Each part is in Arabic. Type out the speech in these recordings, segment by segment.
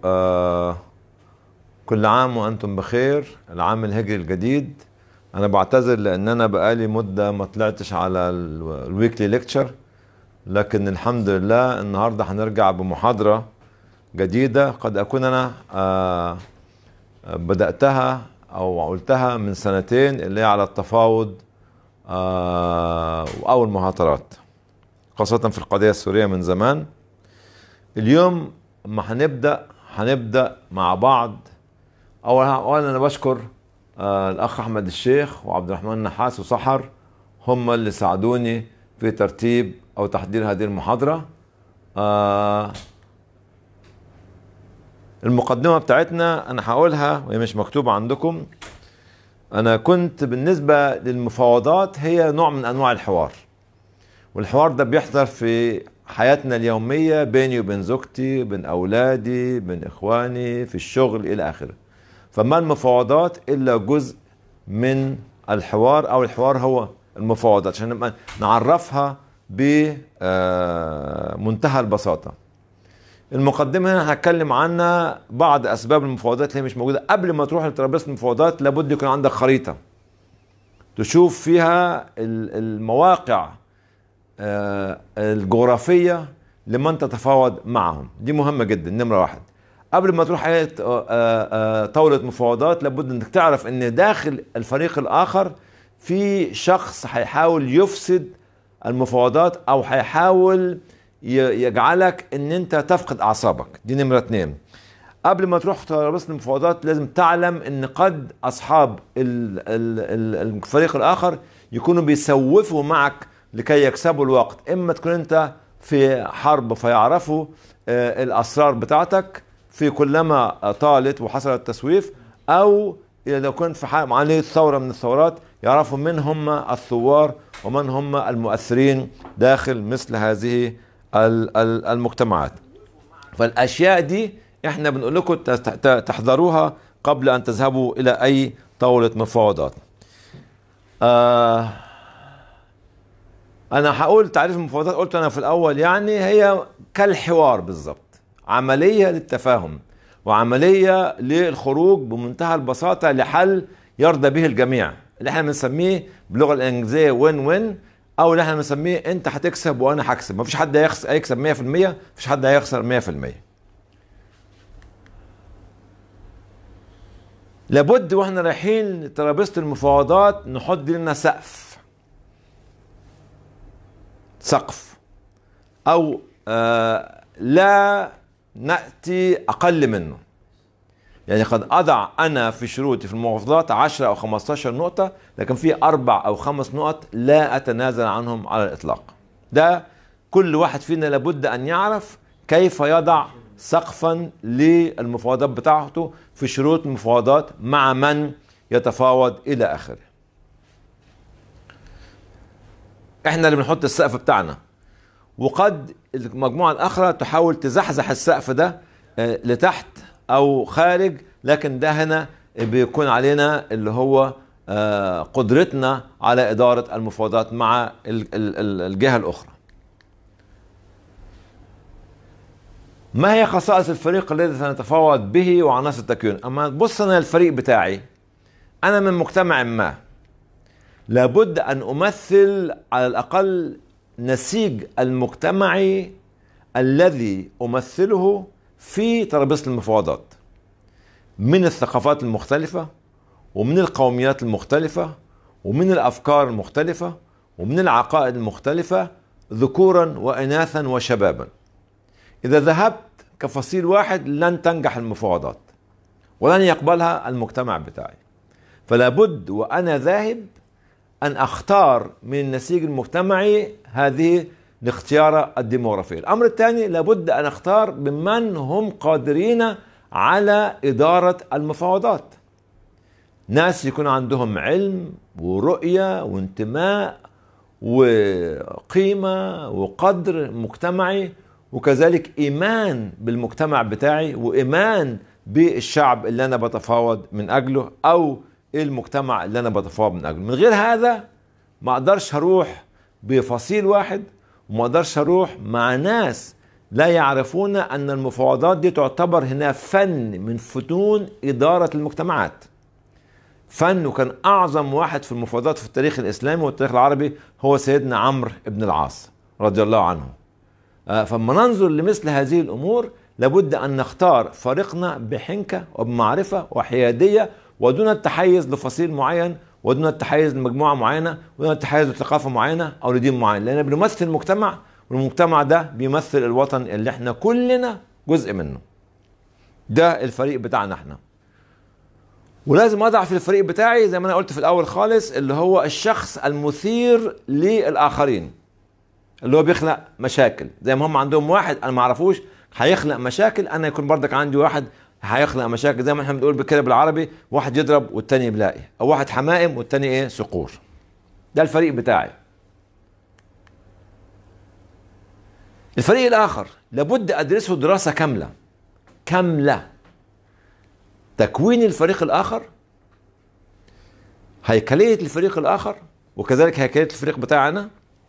كل عام وأنتم بخير. العام الهجري الجديد. أنا بعتذر لأن أنا بقالي مدة ما طلعتش على الويكلي ليكتشر، لكن الحمد لله النهاردة هنرجع بمحاضرة جديدة قد أكون أنا بدأتها أو قلتها من سنتين، اللي هي على التفاوض أو المهاترات، خاصة في القضية السورية من زمان. اليوم ما هنبدأ مع بعض. أولا أنا بشكر الأخ أحمد الشيخ وعبد الرحمن النحاس وسحر، هم اللي ساعدوني في ترتيب أو تحضير هذه المحاضرة. المقدمة بتاعتنا أنا هقولها وهي مش مكتوبة عندكم. أنا كنت بالنسبة للمفاوضات هي نوع من أنواع الحوار، والحوار ده بيحصل في حياتنا اليومية بيني وبين زوجتي، بين أولادي، بين إخواني، في الشغل إلى آخره. فما المفاوضات إلا جزء من الحوار، أو الحوار هو المفاوضات، عشان نبقى نعرفها بمنتهى البساطة. المقدمة هنا هتكلم عنها بعض أسباب المفاوضات اللي هي مش موجودة. قبل ما تروح لترابيزة المفاوضات لابد يكون عندك خريطة تشوف فيها المواقع الجغرافية لمن تتفاوض معهم. دي مهمة جدا. نمرة واحد، قبل ما تروح طاولة مفاوضات لابد انك تعرف ان داخل الفريق الاخر في شخص هيحاول يفسد المفاوضات او هيحاول يجعلك ان انت تفقد اعصابك. دي نمرة اتنين. قبل ما تروح ترابيزة المفاوضات لازم تعلم ان قد اصحاب الفريق الاخر يكونوا بيسوفوا معك لكي يكسبوا الوقت. اما تكون انت في حرب فيعرفوا الاسرار بتاعتك في كلما طالت وحصل التسويف، او لو كنت في عملية ثورة من الثورات يعرفوا من هم الثوار ومن هم المؤثرين داخل مثل هذه المجتمعات. فالاشياء دي احنا بنقول لكم تحضروها قبل ان تذهبوا الى اي طاولة مفاوضات. انا هقول تعريف المفاوضات. قلت انا في الاول يعني هي كالحوار بالظبط، عملية للتفاهم وعملية للخروج بمنتهى البساطة لحل يرضى به الجميع، اللي احنا بنسميه باللغة الانجليزية وين وين، او اللي احنا بنسميه انت هتكسب وانا هكسب. مفيش حد هيكسب 100%، مفيش حد هيخسر 100%. لابد واحنا رايحين لترابيزة المفاوضات نحط لنا سقف او لا نأتي أقل منه. يعني قد أضع أنا في شروطي في المفاوضات 10 أو 15 نقطة، لكن في 4 أو 5 نقط لا أتنازل عنهم على الإطلاق. ده كل واحد فينا لابد أن يعرف كيف يضع سقفا للمفاوضات بتاعته في شروط المفاوضات مع من يتفاوض إلى آخره. إحنا اللي بنحط السقف بتاعنا، وقد المجموعة الأخرى تحاول تزحزح السقف ده لتحت أو خارج، لكن ده هنا بيكون علينا اللي هو قدرتنا على إدارة المفاوضات مع الجهة الأخرى. ما هي خصائص الفريق الذي سنتفاوض به وعناصر تكوين؟ أما بص أنا الفريق بتاعي، أنا من مجتمع ما، لابد أن أمثل على الأقل نسيج المجتمعي الذي أمثله في ترابيزة المفاوضات، من الثقافات المختلفة ومن القوميات المختلفة ومن الأفكار المختلفة ومن العقائد المختلفة، ذكورا وإناثا وشبابا. إذا ذهبت كفصيل واحد لن تنجح المفاوضات ولن يقبلها المجتمع بتاعي. فلا بد وأنا ذاهب أن أختار من النسيج المجتمعي هذه الاختيار الديموغرافي. الأمر الثاني، لابد أن أختار بمن هم قادرين على إدارة المفاوضات، ناس يكون عندهم علم ورؤية وانتماء وقيمة وقدر مجتمعي، وكذلك إيمان بالمجتمع بتاعي وإيمان بالشعب اللي أنا بتفاوض من أجله أو المجتمع اللي أنا بتفاوض من أجله. من غير هذا ما أقدرش هروح بفصيل واحد، وما أقدرش هروح مع ناس لا يعرفون أن المفاوضات دي تعتبر هنا فن من فنون إدارة المجتمعات، فن. وكان أعظم واحد في المفاوضات في التاريخ الإسلامي والتاريخ العربي هو سيدنا عمرو بن العاص رضي الله عنه. فلما ننظر لمثل هذه الأمور لابد أن نختار فريقنا بحنكة وبمعرفة وحيادية، ودون التحيز لفصيل معين، ودون التحيز لمجموعة معينة، ودون التحيز لثقافة معينة أو لدين معين، لأن بنمثل مجتمع، والمجتمع ده بيمثل الوطن اللي احنا كلنا جزء منه. ده الفريق بتاعنا احنا. ولازم اضع في الفريق بتاعي زي ما انا قلت في الاول خالص اللي هو الشخص المثير للاخرين، اللي هو بيخلق مشاكل. زي ما هم عندهم واحد انا ما اعرفوش هيخلق مشاكل، انا يكون بردك عندي واحد هيخلق مشاكل. زي ما احنا بنقول كده بالعربي، واحد يضرب والتاني يبلاقي، او واحد حمائم والتاني ايه صقور. ده الفريق بتاعي. الفريق الاخر لابد ادرسه دراسة كاملة. تكوين الفريق الاخر، هيكلية الفريق الاخر، وكذلك هيكلية الفريق بتاعنا،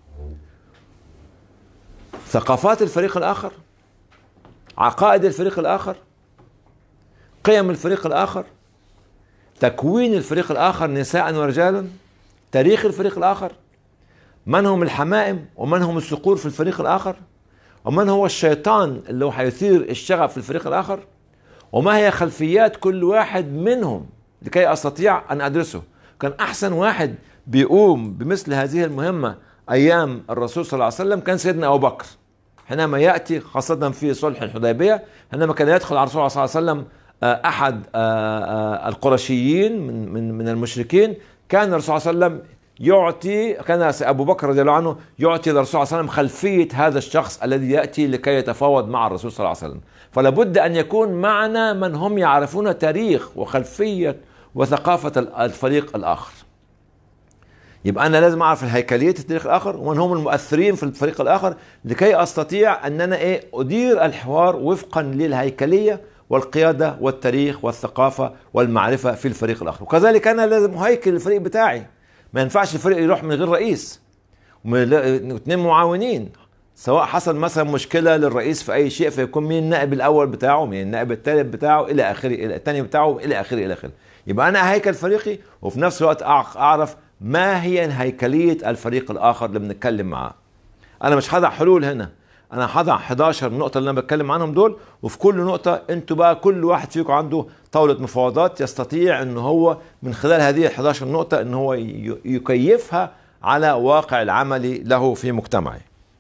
ثقافات الفريق الاخر، عقائد الفريق الاخر، قيم الفريق الاخر، تكوين الفريق الاخر نساء ورجالا، تاريخ الفريق الاخر، من هم الحمائم ومن هم الصقور في الفريق الاخر، ومن هو الشيطان اللي هو هيثير الشغف في الفريق الاخر، وما هي خلفيات كل واحد منهم لكي استطيع ان ادرسه. كان احسن واحد بيقوم بمثل هذه المهمة ايام الرسول صلى الله عليه وسلم كان سيدنا ابو بكر، حينما ياتي خاصة في صلح الحديبية، حينما كان يدخل على الرسول صلى الله عليه وسلم احد القرشيين من المشركين، كان الرسول صلى الله عليه وسلم يعطي، كان ابو بكر رضي الله عنه يعطي للرسول صلى الله عليه وسلم خلفية هذا الشخص الذي ياتي لكي يتفاوض مع الرسول صلى الله عليه وسلم. فلا بد ان يكون معنا من هم يعرفون تاريخ وخلفية وثقافة الفريق الاخر. يبقى انا لازم اعرف الهيكلية التاريخ الاخر ومن هم المؤثرين في الفريق الاخر لكي استطيع ان انا ادير الحوار وفقا للهيكلية والقيادة والتاريخ والثقافة والمعرفة في الفريق الاخر. وكذلك انا لازم اهيكل الفريق بتاعي. ما ينفعش الفريق يروح من غير رئيس واثنين معاونين، سواء حصل مثلا مشكلة للرئيس في اي شيء فيكون مين النائب الاول بتاعه، مين النائب الثالث بتاعه الى اخره، الى الثاني بتاعه الى اخره الى اخره. يبقى انا هيكل فريقي وفي نفس الوقت اعرف ما هي هيكلية الفريق الاخر اللي بنتكلم معاه. انا مش هضع حلول هنا، انا هضع 11 نقطة اللي انا بتكلم عنهم دول، وفي كل نقطة انتوا بقى كل واحد فيكم عنده طاولة مفاوضات يستطيع ان هو من خلال هذه 11 نقطة ان هو يكيفها على واقع العملي له في مجتمعه.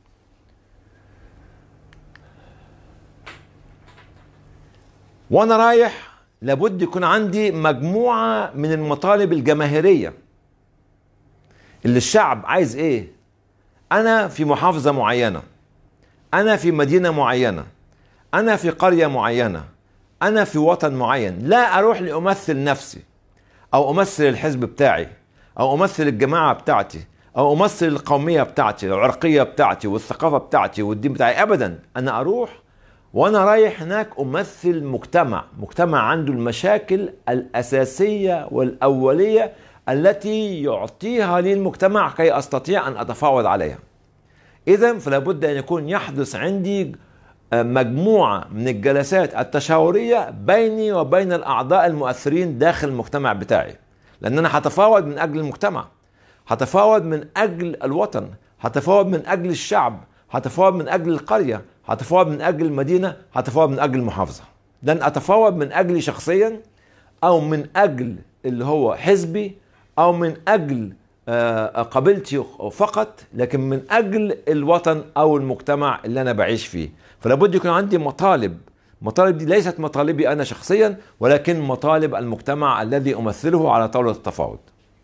وانا رايح لابد يكون عندي مجموعة من المطالب الجماهيرية اللي الشعب عايز ايه. انا في محافظة معينة، انا في مدينة معينة، انا في قرية معينة، انا في وطن معين، لا اروح لامثل نفسي او امثل الحزب بتاعي او امثل الجماعة بتاعتي او امثل القومية بتاعتي العرقية بتاعتي والثقافة بتاعتي والدين بتاعي. ابدا، انا اروح وانا رايح هناك امثل مجتمع عنده المشاكل الاساسية والاولية التي يعطيها لي المجتمع كي استطيع ان اتفاوض عليها. اذا فلا بد ان يكون يحدث عندي مجموعة من الجلسات التشاورية بيني وبين الاعضاء المؤثرين داخل المجتمع بتاعي، لان انا هتفاوض من اجل المجتمع، هتفاوض من اجل الوطن، هتفاوض من اجل الشعب، هتفاوض من اجل القرية، هتفاوض من اجل المدينة، هتفاوض من اجل المحافظة. لن اتفاوض من اجلي شخصيا او من اجل اللي هو حزبي او من اجل قبيلتي فقط، لكن من اجل الوطن او المجتمع اللي انا بعيش فيه. فلا بد يكون عندي مطالب دي ليست مطالبي انا شخصيا، ولكن مطالب المجتمع الذي امثله على طاولة التفاوض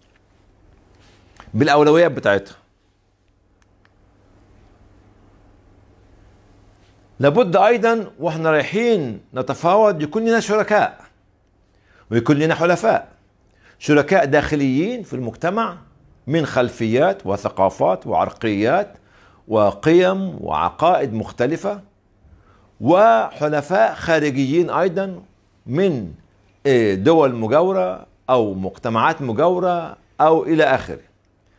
بالاولويات بتاعتها. لابد ايضا واحنا رايحين نتفاوض يكون لنا شركاء ويكون لنا حلفاء، شركاء داخليين في المجتمع من خلفيات وثقافات وعرقيات وقيم وعقائد مختلفة، وحلفاء خارجيين ايضا من دول مجاورة او مجتمعات مجاورة او الى اخره.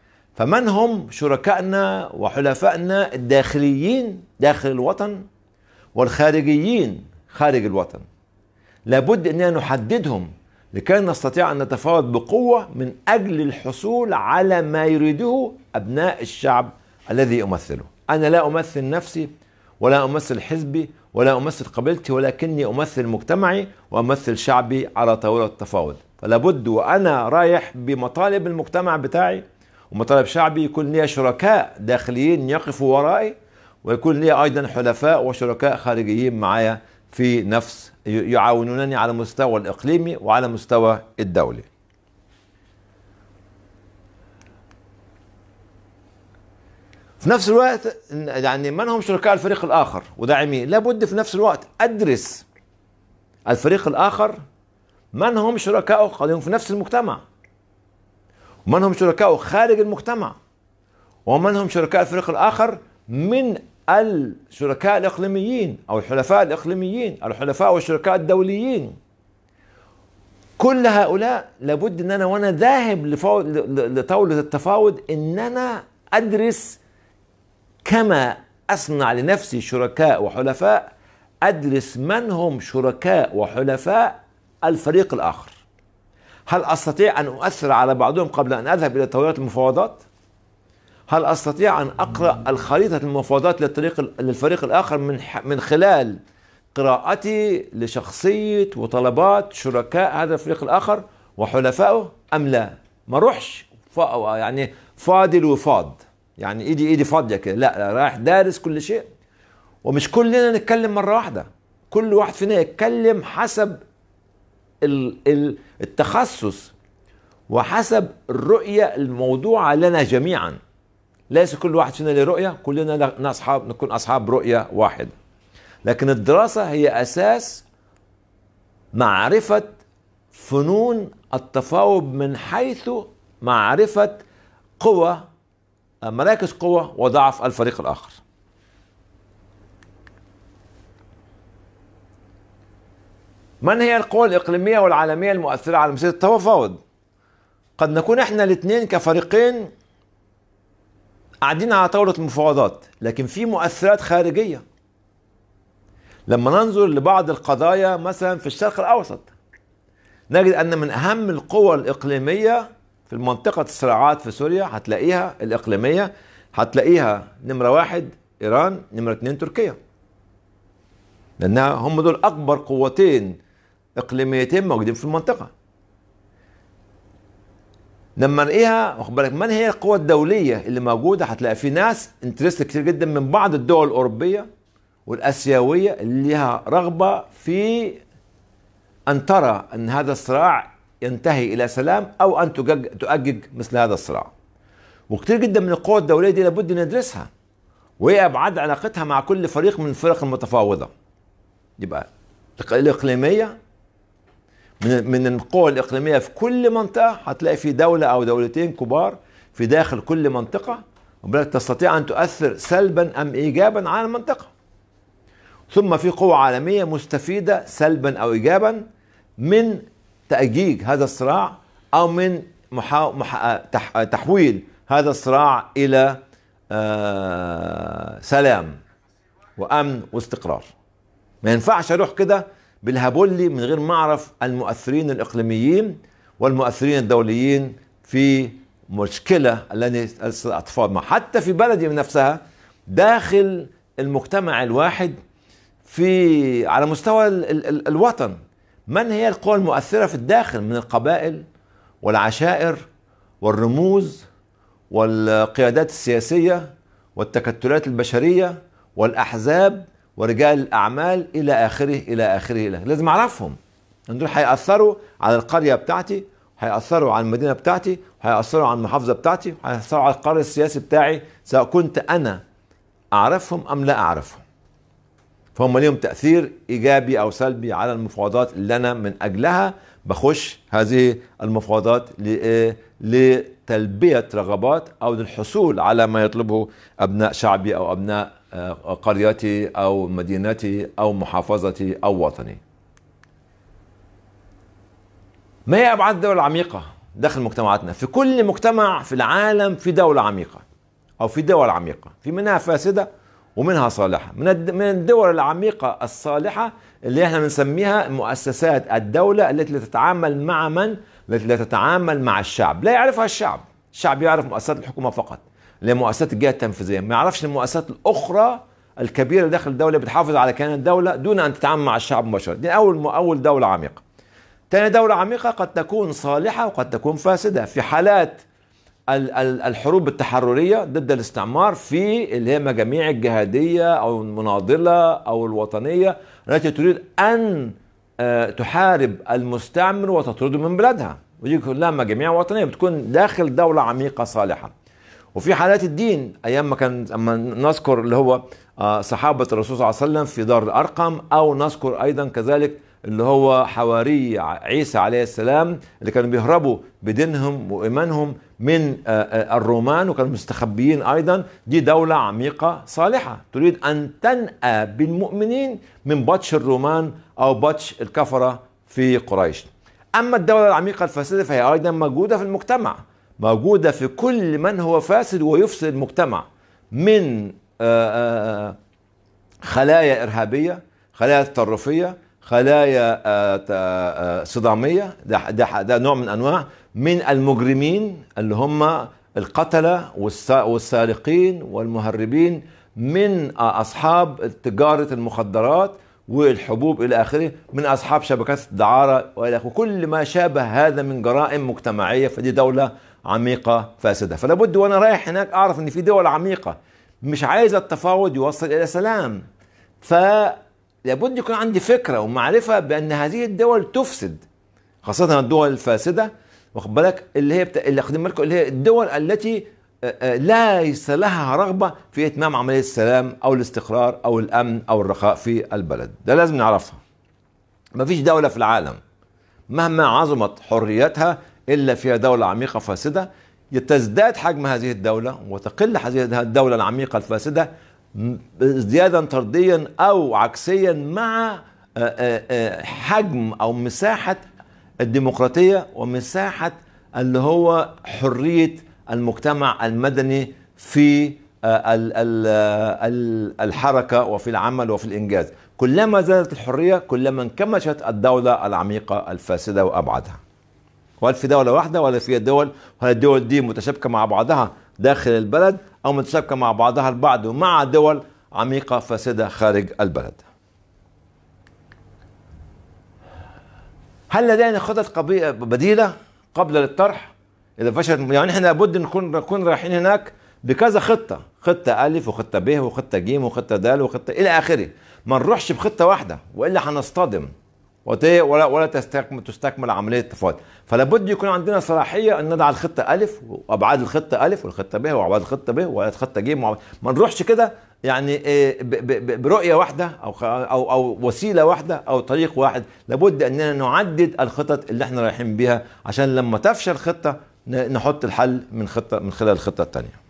فمن هم شركائنا وحلفائنا الداخليين داخل الوطن والخارجيين خارج الوطن. لابد أننا نحددهم لكي نستطيع أن نتفاوض بقوة من أجل الحصول على ما يريده أبناء الشعب الذي أمثله. أنا لا أمثل نفسي ولا أمثل حزبي ولا أمثل قبيلتي، ولكني أمثل مجتمعي وأمثل شعبي على طاولة التفاوض. فلا بد وأنا رايح بمطالب المجتمع بتاعي ومطالب شعبي يكون لي شركاء داخليين يقفوا ورائي، ويكون لي أيضا حلفاء وشركاء خارجيين معايا في نفس يعاونونني على المستوى الإقليمي وعلى مستوى الدولي. في نفس الوقت يعني من هم شركاء الفريق الآخر وداعمين؟ لابد في نفس الوقت أدرس الفريق الآخر من هم شركاءه قادمين في نفس المجتمع، ومن هم شركاءه خارج المجتمع، ومن هم شركاء الفريق الآخر من الشركاء الإقليميين أو الحلفاء الإقليميين، الحلفاء والشركاء الدوليين. كل هؤلاء لابد أن أنا وأنا ذاهب لطاولة التفاوض أن أنا أدرس كما أصنع لنفسي شركاء وحلفاء، أدرس من هم شركاء وحلفاء الفريق الآخر. هل أستطيع أن أؤثر على بعضهم قبل أن أذهب إلى طاولة المفاوضات؟ هل أستطيع أن أقرأ الخريطة المفاوضات للفريق الآخر من خلال قراءتي لشخصية وطلبات شركاء هذا الفريق الآخر وحلفائه أم لا؟ ما روحش يعني فاضل وفاض، يعني ايدي فاضيه كده، لا رايح دارس كل شيء. ومش كلنا نتكلم مره واحده، كل واحد فينا يتكلم حسب التخصص وحسب الرؤيه الموضوعه لنا جميعا. ليس كل واحد فينا له رؤيه، كلنا نكون اصحاب رؤيه واحده. لكن الدراسه هي اساس معرفه فنون التفاوض من حيث معرفه مراكز قوة وضعف الفريق الآخر. من هي القوى الإقليمية والعالمية المؤثرة على مسيرة التفاوض؟ قد نكون احنا الاثنين كفريقين قاعدين على طاولة المفاوضات، لكن في مؤثرات خارجية. لما ننظر لبعض القضايا مثلا في الشرق الأوسط نجد أن من أهم القوى الإقليمية في منطقة الصراعات في سوريا هتلاقيها الإقليمية، هتلاقيها نمرة 1 إيران، نمرة 2 تركيا، لأنها هم دول أكبر قوتين إقليميتين موجودين في المنطقة. لما نلاقيها واخد بالك من هي القوى الدولية اللي موجودة، هتلاقي في ناس انترست كتير جدا من بعض الدول الأوروبية والآسيوية اللي لها رغبة في أن ترى أن هذا الصراع ينتهي إلى سلام أو أن تؤجج مثل هذا الصراع. وكتير جدا من القوى الدولية دي لابد ندرسها، وهي أبعاد علاقتها مع كل فريق من الفرق المتفاوضة. يبقى الإقليمية من القوى الإقليمية في كل منطقة هتلاقي في دولة أو دولتين كبار في داخل كل منطقة، وبالك تستطيع أن تؤثر سلبا أم إيجابا على المنطقة. ثم في قوى عالمية مستفيدة سلبا أو إيجابا من تأجيج هذا الصراع أو من تحويل هذا الصراع إلى سلام وأمن واستقرار. ما ينفعش أروح كده بالهبولي من غير ما أعرف المؤثرين الإقليميين والمؤثرين الدوليين في مشكلة التي أتفاوض معها، حتى في بلدي من نفسها داخل المجتمع الواحد على مستوى الوطن. من هي القوى المؤثرة في الداخل من القبائل والعشائر والرموز والقيادات السياسية والتكتلات البشرية والأحزاب ورجال الأعمال إلى آخره إلى آخره. لازم أعرفهم، دول هيأثروا على القرية بتاعتي، هيأثروا على المدينة بتاعتي، هيأثروا على المحافظة بتاعتي، هيأثروا على القرار السياسي بتاعي، سواء كنت أنا أعرفهم أم لا أعرفهم. فهم ليهم تأثير إيجابي أو سلبي على المفاوضات اللي أنا من أجلها بخش هذه المفاوضات لتلبية رغبات أو للحصول على ما يطلبه أبناء شعبي أو أبناء قريتي أو مدينتي أو محافظتي أو وطني. ما هي أبعاد الدولة العميقة داخل مجتمعاتنا؟ في كل مجتمع في العالم في دولة عميقة أو في دول عميقة، في منها فاسدة ومنها صالحة. من الدول العميقة الصالحة اللي احنا بنسميها مؤسسات الدولة التي تتعامل مع من؟ التي لا تتعامل مع الشعب، لا يعرفها الشعب. الشعب يعرف مؤسسات الحكومة فقط، اللي هي مؤسسات الجهة التنفيذية، ما يعرفش المؤسسات الأخرى الكبيرة داخل الدولة بتحافظ على كيان الدولة دون أن تتعامل مع الشعب مباشرة. دي أول دولة عميقة. ثاني دولة عميقة قد تكون صالحة وقد تكون فاسدة. في حالات الحروب التحررية ضد الاستعمار، في اللي هي مجاميع الجهادية أو المناضلة أو الوطنية التي تريد أن تحارب المستعمر وتطرده من بلادها، ودي كلها مجاميع وطنية بتكون داخل دولة عميقة صالحة. وفي حالات الدين، أيام ما كان أما نذكر اللي هو صحابة الرسول صلى الله عليه وسلم في دار الأرقم، أو نذكر أيضا كذلك اللي هو حواري عيسى عليه السلام اللي كانوا بيهربوا بدينهم وإيمانهم من الرومان وكانوا مستخبيين أيضا. دي دولة عميقة صالحة تريد أن تنأى بالمؤمنين من بطش الرومان أو بطش الكفرة في قريش. أما الدولة العميقة الفاسدة فهي أيضا موجودة في المجتمع، موجودة في كل من هو فاسد ويفسد المجتمع، من خلايا إرهابية، خلايا تطرفية، خلايا صدامية. ده نوع من أنواع من المجرمين اللي هم القتلة والسارقين والمهربين، من أصحاب تجارة المخدرات والحبوب إلى آخره، من أصحاب شبكات الدعارة وإلى آخره، وكل ما شابه هذا من جرائم مجتمعية. فدي دولة عميقة فاسدة. فلا بد وأنا رايح هناك أعرف إن في دول عميقة مش عايزة التفاوض يوصل إلى سلام، فلابد يكون عندي فكرة ومعرفة بأن هذه الدول تفسد، خاصة الدول الفاسدة، واخد بالك، اللي هي اللي خدين بالكم اللي هي الدول التي ليس لها رغبة في إتمام عملية السلام أو الاستقرار أو الأمن أو الرخاء في البلد. ده لازم نعرفها. ما فيش دولة في العالم مهما عظمت حريتها إلا فيها دولة عميقة فاسدة. تزداد حجم هذه الدولة وتقل هذه الدولة العميقة الفاسدة ازديادا طرديا أو عكسيا مع حجم أو مساحة الديمقراطية ومساحة اللي هو حرية المجتمع المدني في الحركة وفي العمل وفي الإنجاز. كلما زادت الحرية كلما انكمشت الدولة العميقة الفاسدة وأبعدها. وهل في دولة واحدة ولا في دول؟ وهل الدول دي متشابكة مع بعضها داخل البلد أو متشابكة مع بعضها البعض ومع دول عميقة فاسدة خارج البلد؟ هل لدينا خطط بديلة قبل الطرح إذا فشلت؟ يعني احنا لابد نكون رايحين هناك بكذا خطة، خطة ألف وخطة ب وخطة ج وخطة د وخطة إلى آخره. ما نروحش بخطة واحدة وإلا هنصطدم ولا تستكمل عملية التفاوض. فلابد يكون عندنا صلاحية أن نضع الخطة ألف وأبعاد الخطة ألف والخطة ب وأبعاد الخطة ب والخطة ج. ما نروحش كده يعني برؤية واحدة أو وسيلة واحدة أو طريق واحد. لابد أننا نعدد الخطط اللي احنا رايحين بيها عشان لما تفشل خطة نحط الحل من خلال الخطة التانية.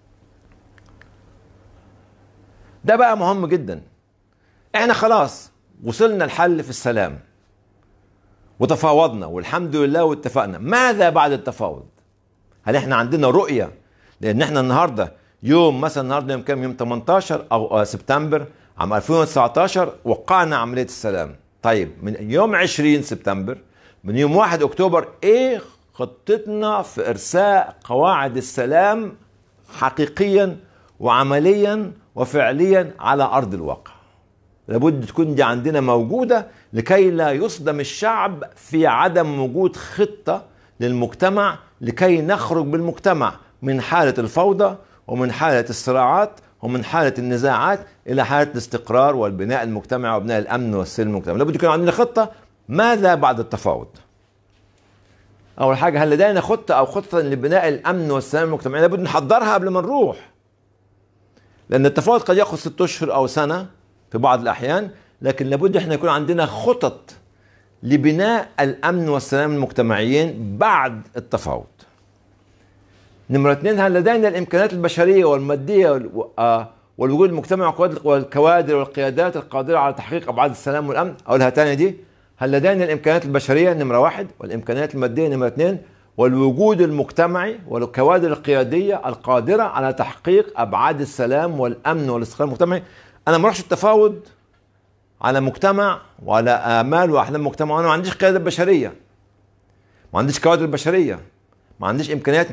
ده بقى مهم جدا. احنا خلاص وصلنا الحل في السلام وتفاوضنا والحمد لله واتفقنا. ماذا بعد التفاوض؟ هل احنا عندنا رؤية؟ لان احنا النهاردة النهاردة يوم كام؟ يوم 18 او سبتمبر عام 2019 وقعنا عملية السلام. طيب من يوم 20 سبتمبر، من يوم 1 اكتوبر، ايه خطتنا في ارساء قواعد السلام حقيقيا وعمليا وفعليا على ارض الواقع؟ لابد تكون دي عندنا موجودة لكي لا يصدم الشعب في عدم وجود خطة للمجتمع، لكي نخرج بالمجتمع من حالة الفوضى ومن حالة الصراعات ومن حالة النزاعات إلى حالة الاستقرار والبناء المجتمعي وبناء الأمن والسلم المجتمعي. لابد يكون عندنا خطة. ماذا بعد التفاوض؟ أول حاجة، هل لدينا خطة أو خطة لبناء الأمن والسلام المجتمعي؟ لابد نحضرها قبل ما نروح، لأن التفاوض قد يأخذ 6 أشهر أو سنة في بعض الأحيان، لكن لابد احنا يكون عندنا خطط لبناء الأمن والسلام المجتمعيين بعد التفاوض. نمرة 2، هل لدينا الإمكانيات البشرية والمادية والوجود المجتمعي والكوادر والقيادات القادرة على تحقيق أبعاد السلام والأمن؟ أقولها تاني دي، هل لدينا الإمكانيات البشرية نمرة 1 والإمكانيات المادية نمرة 2 والوجود المجتمعي والكوادر القيادية القادرة على تحقيق أبعاد السلام والأمن والاستقرار المجتمعي. أنا ما أروحش التفاوض على مجتمع وعلى آمال وأحلام مجتمع وأنا ما عنديش قيادة بشرية، ما عنديش كوادر بشرية، ما عنديش إمكانيات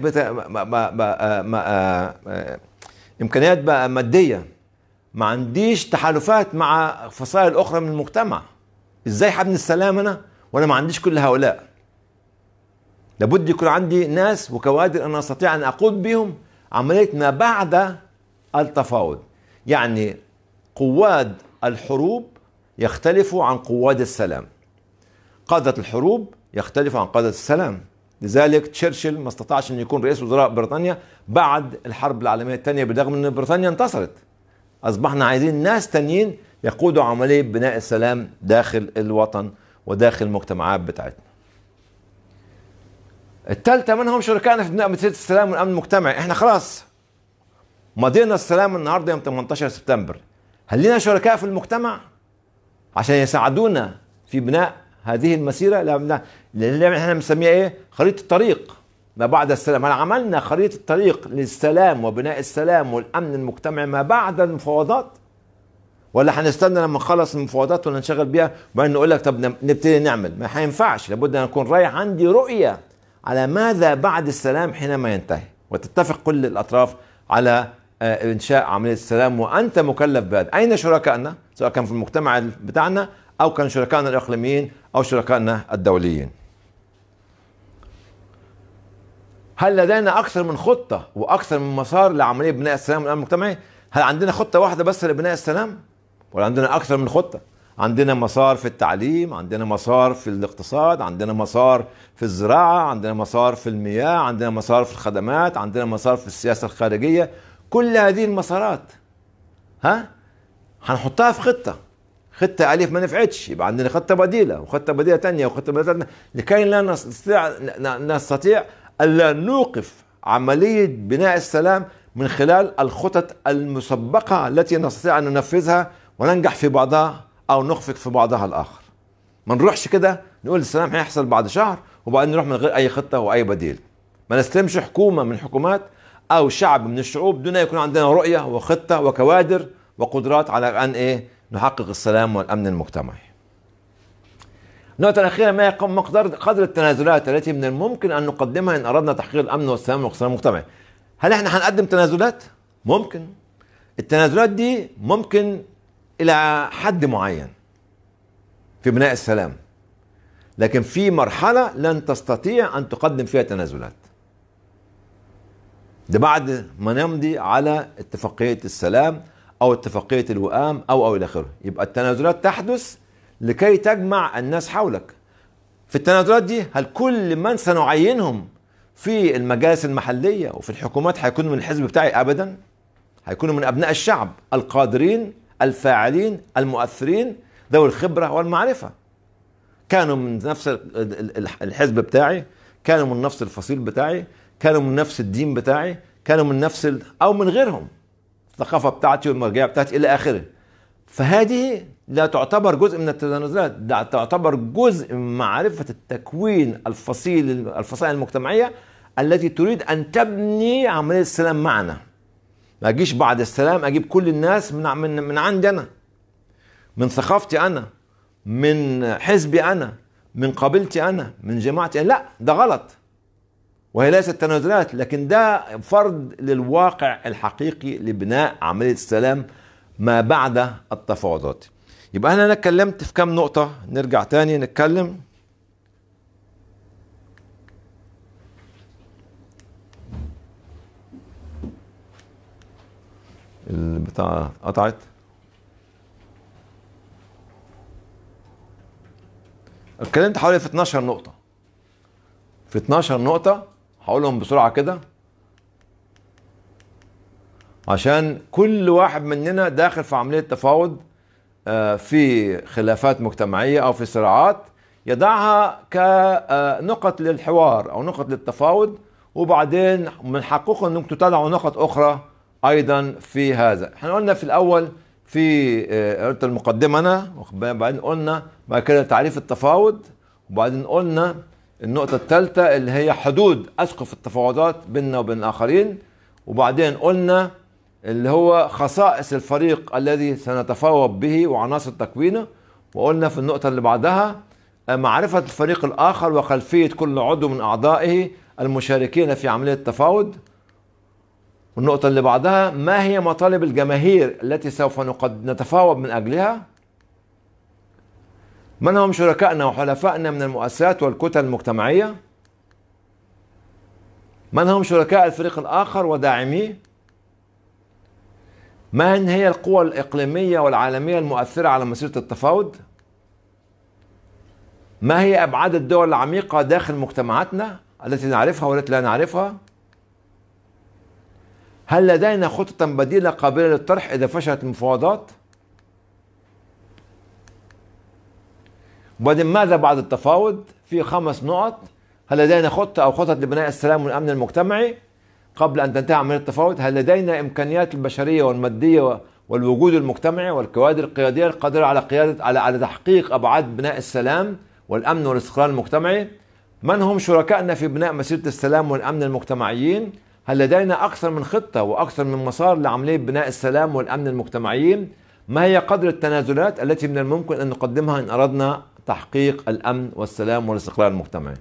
إمكانيات مادية، ما عنديش تحالفات مع فصائل أخرى من المجتمع. إزاي حبني السلام أنا وأنا ما عنديش كل هؤلاء؟ لابد يكون عندي ناس وكوادر أنا أستطيع أن أقود بهم عملية ما بعد التفاوض. يعني قواد الحروب يختلفوا عن قواد السلام، قادة الحروب يختلفوا عن قادة السلام. لذلك تشرشل ما استطاعش أن يكون رئيس وزراء بريطانيا بعد الحرب العالمية الثانية بالرغم أن بريطانيا انتصرت. أصبحنا عايزين ناس تانيين يقودوا عملية بناء السلام داخل الوطن وداخل المجتمعات بتاعتنا. الثالثة منهم شركائنا في بناء مسيرة السلام والأمن المجتمعي. احنا خلاص مضينا السلام النهاردة يوم 18 سبتمبر، هل لنا شركاء في المجتمع عشان يساعدونا في بناء هذه المسيرة؟ لا، اللي احنا بنسميها ايه؟ خريطة الطريق ما بعد السلام. هل عملنا خريطة الطريق للسلام وبناء السلام والأمن المجتمعي ما بعد المفاوضات؟ ولا هنستنى لما نخلص المفاوضات وننشغل بيها وبعدين نقول لك طب نبتدي نعمل؟ ما هينفعش، لابد ان اكون رايح عندي رؤية على ماذا بعد السلام حينما ينتهي، وتتفق كل الأطراف على إنشاء عملية السلام، وأنت مكلف بهذا. أين شركائنا سواء كان في المجتمع بتاعنا أو كان شركائنا الإقليميين أو شركائنا الدوليين؟ هل لدينا أكثر من خطة وأكثر من مسار لعملية بناء السلام والأمن المجتمعي؟ هل عندنا خطة واحدة بس لبناء السلام ولا عندنا أكثر من خطة؟ عندنا مسار في التعليم، عندنا مسار في الاقتصاد، عندنا مسار في الزراعة، عندنا مسار في المياه، عندنا مسار في الخدمات، عندنا مسار في السياسة الخارجية. كل هذه المسارات هنحطها في خطة ألف ما نفعتش، يبقى عندنا خطة بديلة وخطة بديلة تانية وخطة بديلة تانية لكي لا نستطيع ألا نوقف عملية بناء السلام من خلال الخطط المسبقة التي نستطيع أن ننفذها وننجح في بعضها أو نخفق في بعضها الآخر. ما نروحش كده نقول السلام هيحصل بعد شهر وبعدين نروح من غير أي خطة وأي بديل. ما نستلمش حكومة من الحكومات أو شعب من الشعوب دون يكون عندنا رؤية وخطة وكوادر وقدرات على أن نحقق السلام والأمن المجتمعي. النقطة الأخيرة ما يقوم قدر التنازلات التي من الممكن أن نقدمها إن أردنا تحقيق الأمن والسلام والاستقرار المجتمعي. هل إحنا هنقدم تنازلات؟ ممكن. التنازلات دي ممكن إلى حد معين في بناء السلام، لكن في مرحلة لن تستطيع أن تقدم فيها تنازلات. ده بعد ما نمضي على اتفاقية السلام أو اتفاقية الوئام أو إلى آخره. يبقى التنازلات تحدث لكي تجمع الناس حولك. في التنازلات دي هل كل من سنعينهم في المجالس المحلية وفي الحكومات هيكونوا من الحزب بتاعي؟ أبدا، هيكونوا من أبناء الشعب القادرين الفاعلين المؤثرين ذوي الخبرة والمعرفة. كانوا من نفس الحزب بتاعي، كانوا من نفس الفصيل بتاعي، كانوا من نفس الدين بتاعي، كانوا من نفس أو من غيرهم، الثقافة بتاعتي والمرجعية بتاعتي إلى آخره. فهذه لا تعتبر جزء من التنازلات، لا تعتبر جزء من معرفة التكوين الفصائل المجتمعية التي تريد أن تبني عملية السلام معنا. ما أجيش بعد السلام أجيب كل الناس من عندي أنا، من ثقافتي أنا، من حزبي أنا، من قبيلتي أنا، من جماعتي أنا. لا، ده غلط، وهي ليست تنازلات، لكن ده فرض للواقع الحقيقي لبناء عملية السلام ما بعد التفاوضات. يبقى أنا اتكلمت في كم نقطة، نرجع تاني نتكلم. البتاع قطعت. اتكلمت حوالي في 12 نقطة. في 12 نقطة هقولهم بسرعة كده عشان كل واحد مننا داخل في عملية تفاوض في خلافات مجتمعية أو في صراعات يضعها كنقط للحوار أو نقط للتفاوض، وبعدين من حقكم أنكم تطلعوا نقط أخرى أيضا في هذا. احنا قلنا في الأول في المقدمة بعدين قلنا بعد كده تعريف التفاوض، وبعدين قلنا النقطة الثالثة اللي هي حدود أسقف التفاوضات بيننا وبين الآخرين، وبعدين قلنا اللي هو خصائص الفريق الذي سنتفاوض به وعناصر تكوينه، وقلنا في النقطة اللي بعدها معرفة الفريق الآخر وخلفية كل عضو من أعضائه المشاركين في عملية التفاوض. والنقطة اللي بعدها ما هي مطالب الجماهير التي سوف نتفاوض من أجلها، من هم شركائنا وحلفائنا من المؤسسات والكتل المجتمعية، من هم شركاء الفريق الآخر وداعميه، ما هي القوى الإقليمية والعالمية المؤثرة على مسيرة التفاوض، ما هي أبعاد الدول العميقة داخل مجتمعاتنا التي نعرفها والتي لا نعرفها، هل لدينا خطة بديلة قابلة للطرح إذا فشلت المفاوضات، وبعدين ماذا بعد التفاوض؟ في 5 نقط. هل لدينا خطة أو خطط لبناء السلام والأمن المجتمعي قبل أن تنتهي عملية التفاوض؟ هل لدينا إمكانيات البشرية والمادية والوجود المجتمعي والكوادر القيادية القادرة على قيادة على تحقيق أبعاد بناء السلام والأمن والاستقرار المجتمعي؟ من هم شركائنا في بناء مسيرة السلام والأمن المجتمعيين؟ هل لدينا أكثر من خطة وأكثر من مسار لعملية بناء السلام والأمن المجتمعيين؟ ما هي قدر التنازلات التي من الممكن أن نقدمها إن أردنا تحقيق الأمن والسلام والاستقرار المجتمعي؟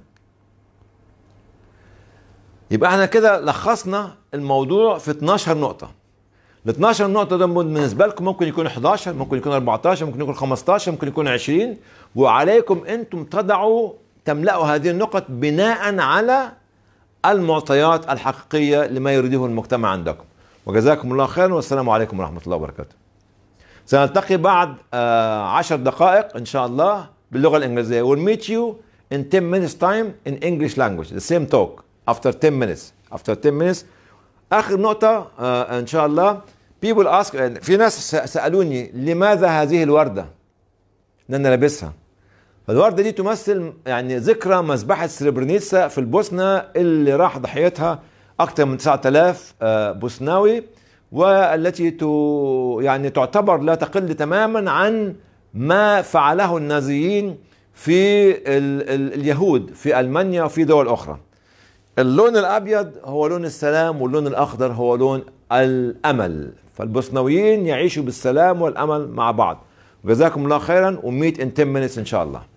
يبقى احنا كده لخصنا الموضوع في 12 نقطة. ال 12 نقطة ده بالنسبة لكم ممكن يكون 11، ممكن يكون 14، ممكن يكون 15، ممكن يكون 20، وعليكم انتم تملأوا هذه النقط بناء على المعطيات الحقيقية لما يريده المجتمع عندكم. وجزاكم الله خيرا، والسلام عليكم ورحمة الله وبركاته. سنلتقي بعد 10 دقائق إن شاء الله باللغة الإنجليزية. We'll meet you in 10 minutes time in English language. The same talk after 10 minutes. After 10 minutes. آخر نقطة إن شاء الله. People ask، في ناس سألوني لماذا هذه الوردة اللي أنا لابسها. الوردة دي تمثل يعني ذكرى مذبحة سريبرينيتسا في البوسنة اللي راح ضحيتها أكثر من 9000 بوسناوي، والتي يعني تعتبر لا تقل تماما عن ما فعله النازيين في اليهود في ألمانيا وفي دول أخرى. اللون الأبيض هو لون السلام، واللون الأخضر هو لون الأمل، فالبوسنويين يعيشوا بالسلام والأمل مع بعض. وجزاكم الله خيرا، وميت in 10 minutes إن شاء الله.